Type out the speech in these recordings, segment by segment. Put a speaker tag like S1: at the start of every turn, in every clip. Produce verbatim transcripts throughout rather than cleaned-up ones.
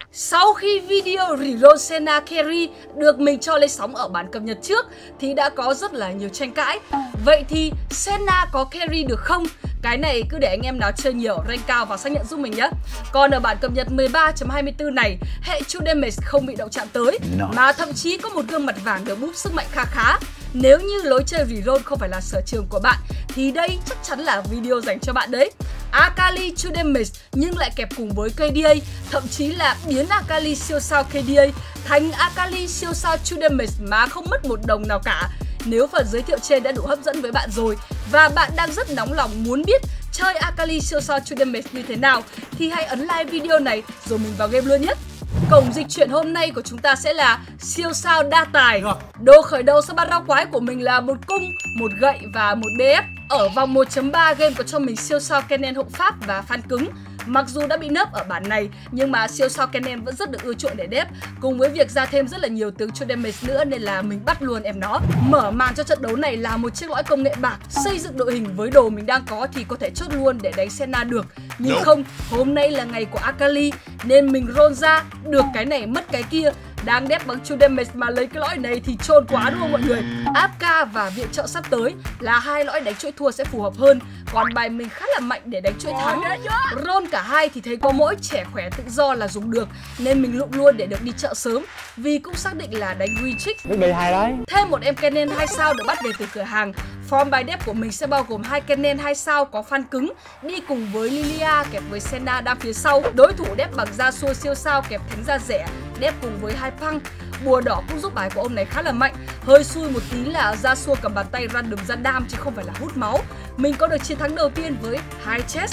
S1: Sau khi video reroll Senna carry được mình cho lên sóng ở bản cập nhật trước thì đã có rất là nhiều tranh cãi. Vậy thì Senna có carry được không? Cái này cứ để anh em nào chơi nhiều, rank cao và xác nhận giúp mình nhé. Còn ở bản cập nhật mười ba chấm hai mươi tư này, hệ true damage không bị động chạm tới, mà thậm chí có một gương mặt vàng được búp sức mạnh kha khá. Nếu như lối chơi reroll không phải là sở trường của bạn thì đây chắc chắn là video dành cho bạn đấy. Akali true damage nhưng lại kẹp cùng với ca đê a, thậm chí là biến Akali siêu sao ca đê a thành Akali siêu sao true damage mà không mất một đồng nào cả. Nếu phần giới thiệu trên đã đủ hấp dẫn với bạn rồi và bạn đang rất nóng lòng muốn biết chơi Akali siêu sao true damage như thế nào thì hãy ấn like video này rồi mình vào game luôn nhé. Cổng dịch chuyển hôm nay của chúng ta sẽ là siêu sao đa tài. Đồ khởi đầu sau ba rau quái của mình là một cung, một gậy và một bê ép. Ở vòng một chấm ba game có cho mình siêu sao Kennen hộ pháp và phan cứng. Mặc dù đã bị nớp ở bản này nhưng mà siêu sao Kennen vẫn rất được ưa chuộng để đép, cùng với việc ra thêm rất là nhiều tướng true damage nữa nên là mình bắt luôn em nó. Mở màn cho trận đấu này là một chiếc lõi công nghệ bạc. Xây dựng đội hình với đồ mình đang có thì có thể chốt luôn để đánh Senna được. Nhưng không, hôm nay là ngày của Akali nên mình roll ra được cái này mất cái kia. Đang đép bằng true damage mà lấy cái lõi này thì trôn quá đúng không mọi người? áp ca và viện trợ sắp tới là hai lõi đánh chuỗi thua sẽ phù hợp hơn. Còn bài mình khá là mạnh để đánh chuỗi thắng. Roll cả hai thì thấy có mỗi trẻ khỏe tự do là dùng được nên mình lụng luôn để được đi chợ sớm. Vì cũng xác định là đánh Witch.
S2: Bị hai đấy.
S1: Thêm một em Kennen hai sao được bắt về từ cửa hàng. Form bài đép của mình sẽ bao gồm hai Kennen hai sao có phan cứng đi cùng với Lilia kẹp với Senna đang phía sau. Đối thủ đép bằng Yasuo siêu sao kẹp thánh da rẻ đép cùng với hai Punk. Bùa đỏ cũng giúp bài của ông này khá là mạnh. Hơi xui một tí là Yasuo cầm bàn tay random ra đam chứ không phải là hút máu. Mình có được chiến thắng đầu tiên với hai chest.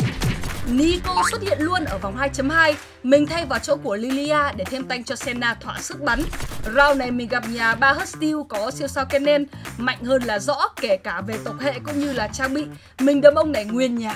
S1: Nico xuất hiện luôn ở vòng hai chấm hai. Mình thay vào chỗ của Lilia để thêm tanh cho Senna thỏa sức bắn. Round này mình gặp nhà ba Hustil có siêu sao Kennen, mạnh hơn là rõ kể cả về tộc hệ cũng như là trang bị. Mình đấm ông này nguyên nhà.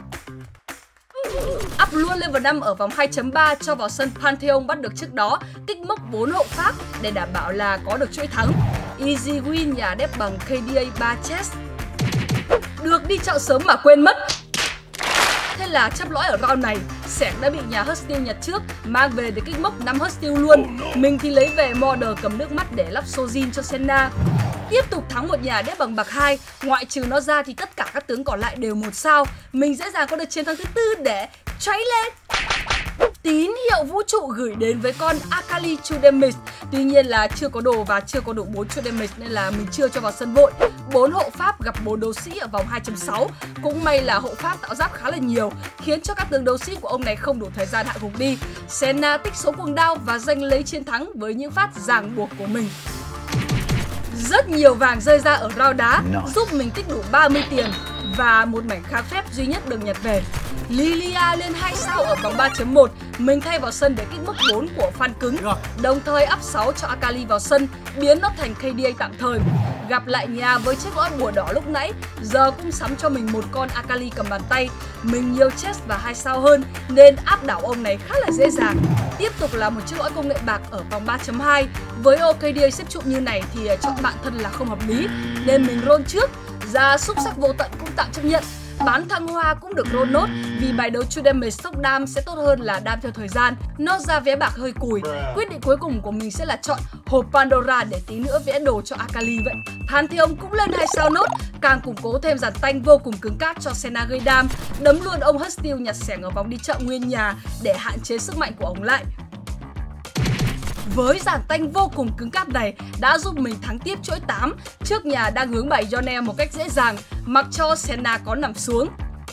S1: Up luôn level năm ở vòng hai chấm ba cho vào sân Pantheon bắt được trước đó, tích mốc bốn hộ pháp để đảm bảo là có được chuỗi thắng. Easy win nhà đép bằng ca đê a ba chest. Được đi chợ sớm mà quên mất. Thế là chấp lõi ở round này, Sẻng đã bị nhà Hustil nhặt trước, mang về để kích mốc năm Hustil luôn. Mình thì lấy về Modder cầm nước mắt để lắp Sojin cho Senna. Tiếp tục thắng một nhà đép bằng bạc hai, ngoại trừ nó ra thì tất cả các tướng còn lại đều một sao. Mình dễ dàng có được chiến thắng thứ tư để cháy lên. Tín hiệu vũ trụ gửi đến với con Akali true damage. Tuy nhiên là chưa có đồ và chưa có đủ bốn true damage nên là mình chưa cho vào sân vội. bốn hộ pháp gặp bốn đấu sĩ ở vòng hai chấm sáu. Cũng may là hộ pháp tạo giáp khá là nhiều, khiến cho các tướng đấu sĩ của ông này không đủ thời gian hạ gục đi. Senna tích số cuồng đao và giành lấy chiến thắng với những phát ràng buộc của mình. Rất nhiều vàng rơi ra ở round đá, giúp mình tích đủ ba mươi tiền và một mảnh khá phép duy nhất được nhặt về. Lilia lên hai sao ở vòng ba chấm một, mình thay vào sân để kích mức bốn của phan cứng, đồng thời up sáu cho Akali vào sân, biến nó thành ca đê a tạm thời. Gặp lại nhà với chiếc lõi bùa đỏ lúc nãy, giờ cũng sắm cho mình một con Akali cầm bàn tay. Mình nhiều chest và hai sao hơn nên áp đảo ông này khá là dễ dàng. Tiếp tục là một chiếc lõi công nghệ bạc ở vòng ba chấm hai. Với ô ca đê a xếp trụ như này thì chọn bạn thân là không hợp lý nên mình roll trước. Ra xúc sắc vô tận cũng tạm chấp nhận. Bán thăng hoa cũng được roll nốt vì bài đấu true damage sốc đam sẽ tốt hơn là đam theo thời gian. Nó ra vé bạc hơi cùi. Quyết định cuối cùng của mình sẽ là chọn hộp Pandora để tí nữa vẽ đồ cho Akali vậy. Pantheon cũng lên hai sao nốt, càng củng cố thêm dàn tanh vô cùng cứng cáp cho Senna gây đam. Đấm luôn ông Hustil nhặt xẻng ở vòng đi chợ nguyên nhà để hạn chế sức mạnh của ông lại. Với dàn tanh vô cùng cứng cáp này đã giúp mình thắng tiếp chuỗi tám trước nhà đang hướng bài Yone một cách dễ dàng, mặc cho Senna có nằm xuống.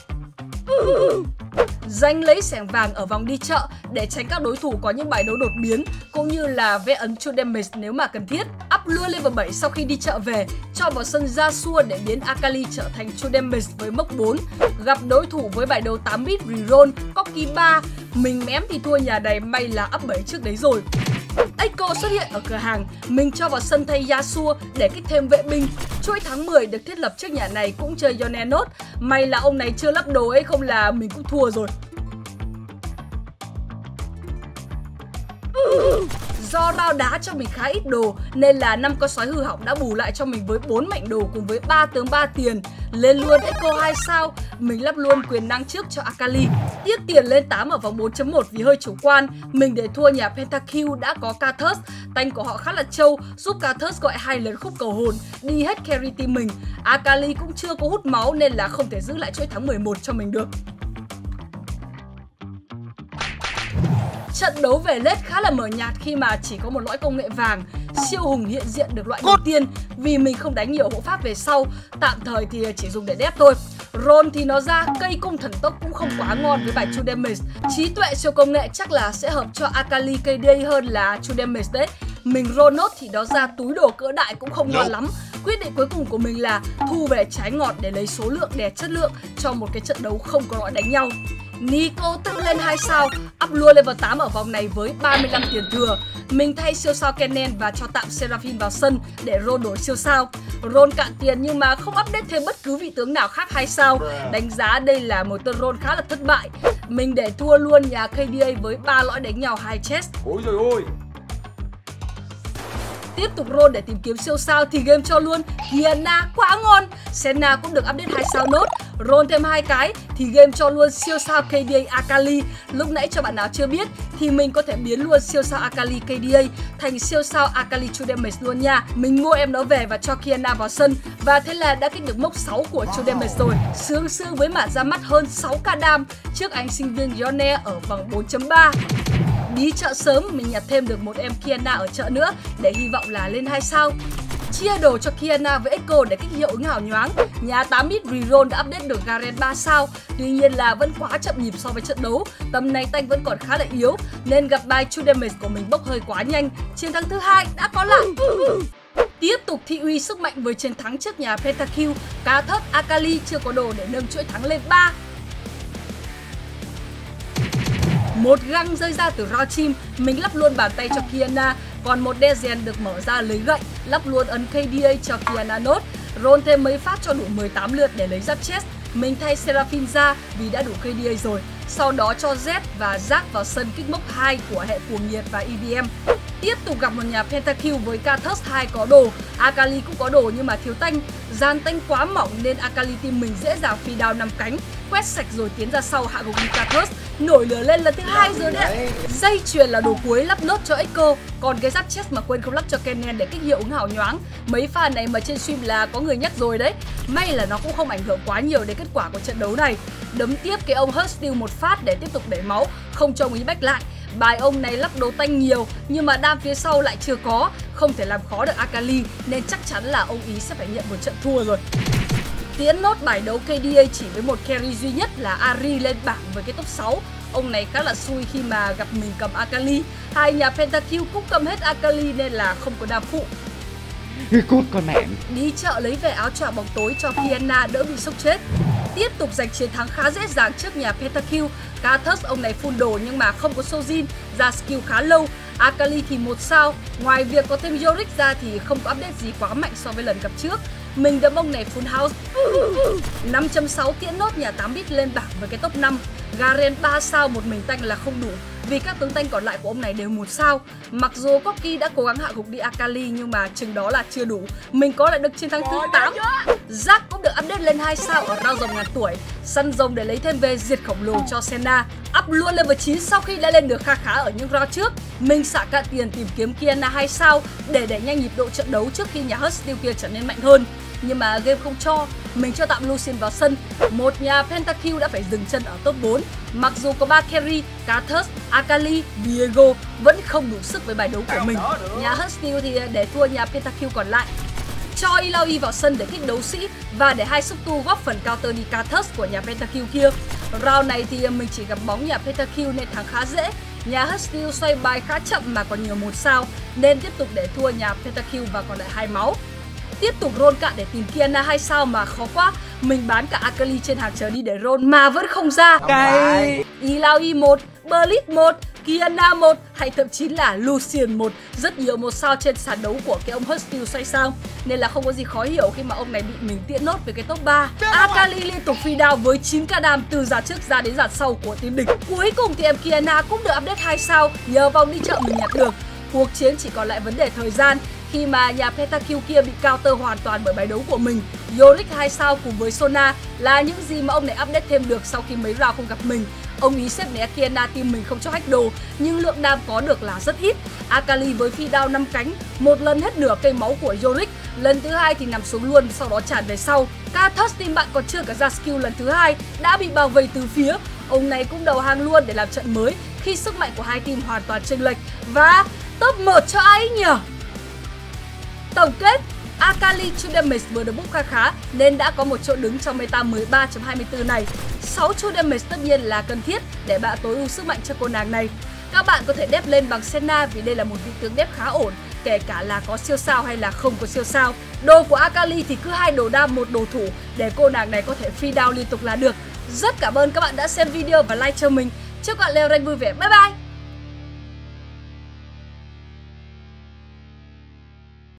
S1: Giành lấy xẻng vàng ở vòng đi chợ để tránh các đối thủ có những bài đấu đột biến cũng như là vẽ ấn true damage nếu mà cần thiết. Up luôn level bảy sau khi đi chợ về, cho vào sân Yasuo để biến Akali trở thành true damage với mốc bốn. Gặp đối thủ với bài đấu tám bit reroll, Corki ba, mình mém thì thua nhà này, may là up bảy trước đấy rồi. Echo xuất hiện ở cửa hàng, mình cho vào sân thay Yasuo để kích thêm vệ binh. Chuỗi tháng mười được thiết lập trước nhà này cũng chơi Yone nốt, may là ông này chưa lắp đồ ấy không là mình cũng thua rồi. Do Rao đá cho mình khá ít đồ nên là năm con sói hư hỏng đã bù lại cho mình với bốn mảnh đồ cùng với ba tướng ba tiền. Lên luôn Echo hai sao, mình lắp luôn quyền năng trước cho Akali. Tiếc tiền lên tám ở vòng bốn chấm một vì hơi chủ quan, mình để thua nhà Pentakill đã có Karthus. Tanh của họ khá là trâu, giúp Karthus gọi hai lần khúc cầu hồn, đi hết carry team mình. Akali cũng chưa có hút máu nên là không thể giữ lại chuỗi thắng mười một cho mình được. Trận đấu về late khá là mờ nhạt khi mà chỉ có một lõi công nghệ vàng. Siêu hùng hiện diện được loại đầu tiên vì mình không đánh nhiều hộ pháp về sau, tạm thời thì chỉ dùng để đép thôi. Ron thì nó ra cây cung thần tốc cũng không quá ngon với bài True Damage. Trí tuệ siêu công nghệ chắc là sẽ hợp cho Akali ca đê a hơn là True Damage đấy. Mình Ronot thì nó ra túi đồ cỡ đại cũng không ngon lắm. Quyết định cuối cùng của mình là thu về trái ngọt để lấy số lượng đè chất lượng cho một cái trận đấu không có lõi đánh nhau. Nico tăng lên hai sao, up luôn level tám ở vòng này với ba mươi lăm tiền thừa. Mình thay siêu sao Kennen và cho tạm Seraphine vào sân để Ron đổi siêu sao. Ron cạn tiền nhưng mà không update thêm bất cứ vị tướng nào khác hai sao. Đánh giá đây là một tên Ron khá là thất bại. Mình để thua luôn nhà ca đê a với ba lõi đánh nhau hai chest.
S2: Ôi trời ơi.
S1: Tiếp tục roll để tìm kiếm siêu sao thì game cho luôn Kiana quá ngon. Senna cũng được update hai sao nốt. Roll thêm hai cái thì game cho luôn siêu sao ca đê a Akali. Lúc nãy cho bạn nào chưa biết thì mình có thể biến luôn siêu sao Akali ca đê a thành siêu sao Akali True Damage luôn nha. Mình mua em nó về và cho Kiana vào sân và thế là đã kích được mốc sáu của True Damage rồi. Sướng sướng với mã ra mắt hơn sáu k đam trước anh sinh viên Yone ở vòng bốn chấm ba. Đi chợ sớm mình nhặt thêm được một em Kiana ở chợ nữa để hy vọng là lên hai sao. Chia đồ cho Kiana với Echo để kích hiệu ứng hào nhoáng. Nhà tám bit reroll đã update được Garen ba sao. Tuy nhiên là vẫn quá chậm nhịp so với trận đấu. Tầm này Tanh vẫn còn khá là yếu nên gặp bài True Damage của mình bốc hơi quá nhanh. Chiến thắng thứ hai đã có lại. Tiếp tục thị uy sức mạnh với chiến thắng trước nhà Pentakill. Karthus Akali chưa có đồ để nâng chuỗi thắng lên ba. Một găng rơi ra từ Raw Team, mình lắp luôn bàn tay cho Kiana. Còn một Dezen được mở ra lấy gậy, lắp luôn ấn ca đê a cho Kiana nốt. Roll thêm mấy phát cho đủ mười tám lượt để lấy giáp chest. Mình thay Seraphine ra vì đã đủ ca đê a rồi. Sau đó cho Z và Zack vào sân kích mốc hai của hệ cuồng nhiệt và e vê em. Tiếp tục gặp một nhà Pentakill với Karthus hai có đồ. Akali cũng có đồ nhưng mà thiếu tanh. Gian tanh quá mỏng nên Akali team mình dễ dàng phi đao năm cánh. Quét sạch rồi tiến ra sau hạ gục đi Karthus. Nổi lửa lên lần thứ hai rồi đấy. Dây chuyền là đồ cuối lắp nốt cho Echo. Còn cái giáp chest mà quên không lắp cho Kennen để kích hiệu ứng hào nhoáng. Mấy pha này mà trên stream là có người nhắc rồi đấy. May là nó cũng không ảnh hưởng quá nhiều đến kết quả của trận đấu này. Đấm tiếp cái ông Heartsteel một phát để tiếp tục đẩy máu, không cho ông ý back lại. Bài ông này lắp đồ tanh nhiều nhưng mà đam phía sau lại chưa có, không thể làm khó được Akali nên chắc chắn là ông ý sẽ phải nhận một trận thua rồi. Tiến nốt bài đấu ca đê a chỉ với một carry duy nhất là Ahri lên bảng với cái top sáu. Ông này khá là xui khi mà gặp mình cầm Akali. Hai nhà Pentakill cũng cầm hết Akali nên là không có đam phụ.
S2: Cút con mẹ.
S1: Đi chợ lấy về áo choàng bóng tối cho Kiana đỡ bị sốc chết. Tiếp tục giành chiến thắng khá dễ dàng trước nhà Pentakill. Karthus ông này full đồ nhưng mà không có Sojin, ra skill khá lâu. Akali thì một sao. Ngoài việc có thêm Yorick ra thì không có update gì quá mạnh so với lần gặp trước. Mình đấm ông này full house. năm chấm sáu tiễn nốt nhà tám bit lên bảng với cái top năm. Garen ba sao một mình Tanh là không đủ vì các tướng Tanh còn lại của ông này đều một sao. Mặc dù Corki đã cố gắng hạ gục đi Akali nhưng mà chừng đó là chưa đủ. Mình có lại được chiến thắng thứ tám. Zack cũng được update lên hai sao ở round rồng ngàn tuổi. Săn rồng để lấy thêm về diệt khổng lồ cho Senna. Up luôn level chín sau khi đã lên được kha khá ở những round trước. Mình xả cạn tiền tìm kiếm Kiana hai sao để đẩy nhanh nhịp độ trận đấu trước khi nhà Heartsteel kia trở nên mạnh hơn. Nhưng mà game không cho, mình cho tạm Lucian vào sân. Một nhà Pentakill đã phải dừng chân ở top bốn. Mặc dù có ba carry, Karthus, Akali, Viego vẫn không đủ sức với bài đấu của mình. Nhà Heartsteel thì để thua nhà Pentakill còn lại. Cho Illaoi vào sân để kích đấu sĩ và để hai xúc tu góp phần counter đi Karthus của nhà Pentakill kia. Round này thì mình chỉ gặp bóng nhà Pentakill nên thắng khá dễ. Nhà Heartsteel xoay bài khá chậm mà còn nhiều một sao nên tiếp tục để thua nhà Pentakill và còn lại hai máu. Tiếp tục roll cạn để tìm Kiana hai sao mà khó quá. Mình bán cả Akali trên hàng chờ đi để roll mà vẫn không ra. Cái Illaoi một, Blitz một, Kiana một hay thậm chí là Lucian một. Rất nhiều một sao trên sàn đấu của cái ông Heartsteel xoay sang nên là không có gì khó hiểu khi mà ông này bị mình tiễn nốt về cái top ba. Akali liên tục phi đao với chín k đam từ giàn trước ra đến giàn sau của team địch. Cuối cùng thì em Kiana cũng được update hai sao nhờ vòng đi chợ mình nhặt được. cuộc chiến chỉ còn lại vấn đề thời gian khi mà nhà Pentakill kia bị counter hoàn toàn bởi bài đấu của mình. Yorick hai sao cùng với Sona là những gì mà ông này update thêm được sau khi mấy round không gặp mình. Ông ý xếp né Kiana team mình không cho hack đồ, nhưng lượng đam có được là rất ít. Akali với phi đao năm cánh, một lần hết nửa cây máu của Yorick, lần thứ hai thì nằm xuống luôn, sau đó tràn về sau. Kathus team bạn còn chưa cả ra skill lần thứ hai, đã bị bao vây từ phía. Ông này cũng đầu hàng luôn để làm trận mới khi sức mạnh của hai team hoàn toàn chênh lệch. Và top một cho ai nhỉ? Tổng kết, Akali true damage vừa được búp khá khá nên đã có một chỗ đứng trong meta mười ba chấm hai mươi tư này. sáu true damage tất nhiên là cần thiết để bạn tối ưu sức mạnh cho cô nàng này. Các bạn có thể đép lên bằng Senna vì đây là một vị tướng đép khá ổn, kể cả là có siêu sao hay là không có siêu sao. Đồ của Akali thì cứ hai đồ đam một đồ thủ để cô nàng này có thể free down liên tục là được. Rất cảm ơn các bạn đã xem video và like cho mình. Chúc các bạn leo rank vui vẻ. Bye bye!